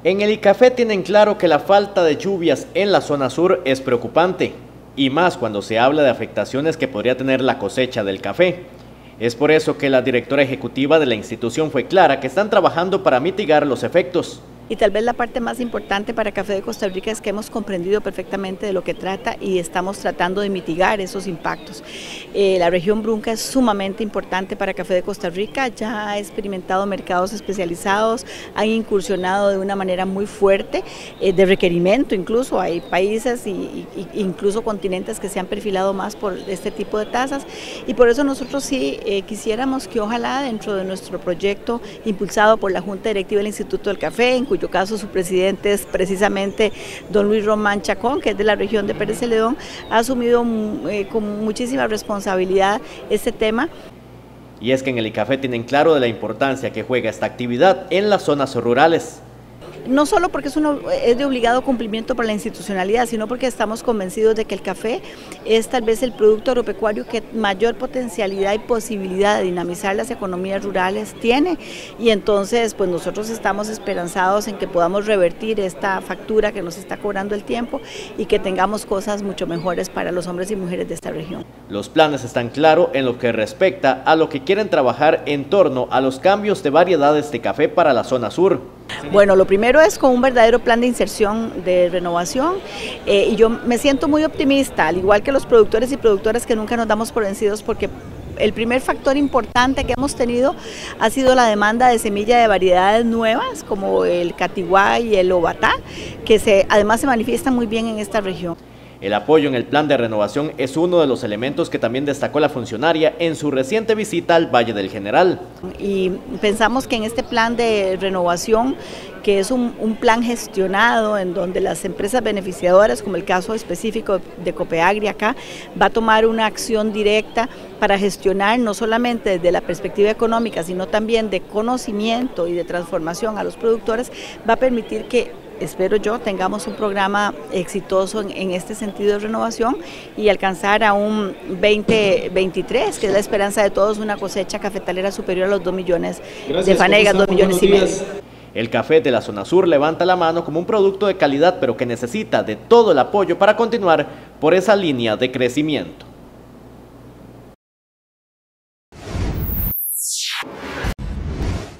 En el ICAFE tienen claro que la falta de lluvias en la zona sur es preocupante, y más cuando se habla de afectaciones que podría tener la cosecha del café. Es por eso que la directora ejecutiva de la institución fue clara que están trabajando para mitigar los efectos. Y tal vez la parte más importante para Café de Costa Rica es que hemos comprendido perfectamente de lo que trata y estamos tratando de mitigar esos impactos. La región Brunca es sumamente importante para Café de Costa Rica, ya ha experimentado mercados especializados, han incursionado de una manera muy fuerte, de requerimiento incluso, hay países e incluso continentes que se han perfilado más por este tipo de tasas y por eso nosotros sí quisiéramos que ojalá dentro de nuestro proyecto impulsado por la Junta Directiva del Instituto del Café, en cuyo caso su presidente es precisamente don Luis Román Chacón, que es de la región de Pérez Celedón, ha asumido con muchísima responsabilidad este tema. Y es que en el ICAFE tienen claro de la importancia que juega esta actividad en las zonas rurales. No solo porque es de obligado cumplimiento por la institucionalidad, sino porque estamos convencidos de que el café es tal vez el producto agropecuario que mayor potencialidad y posibilidad de dinamizar las economías rurales tiene. Y entonces pues nosotros estamos esperanzados en que podamos revertir esta factura que nos está cobrando el tiempo y que tengamos cosas mucho mejores para los hombres y mujeres de esta región. Los planes están claros en lo que respecta a lo que quieren trabajar en torno a los cambios de variedades de café para la zona sur. Bueno, lo primero es con un verdadero plan de inserción, de renovación, y yo me siento muy optimista, al igual que los productores y productoras que nunca nos damos por vencidos, porque el primer factor importante que hemos tenido ha sido la demanda de semilla de variedades nuevas, como el Catiguá y el Obatá, que además se manifiestan muy bien en esta región. El apoyo en el plan de renovación es uno de los elementos que también destacó la funcionaria en su reciente visita al Valle del General. Y pensamos que en este plan de renovación, que es un plan gestionado en donde las empresas beneficiadoras, como el caso específico de Copeagri acá, va a tomar una acción directa para gestionar no solamente desde la perspectiva económica, sino también de conocimiento y de transformación a los productores, va a permitir que espero yo, tengamos un programa exitoso en este sentido de renovación y alcanzar a un 2023, que es la esperanza de todos, una cosecha cafetalera superior a los 2 millones de fanegas, 2 millones y medio. El café de la zona sur levanta la mano como un producto de calidad, pero que necesita de todo el apoyo para continuar por esa línea de crecimiento.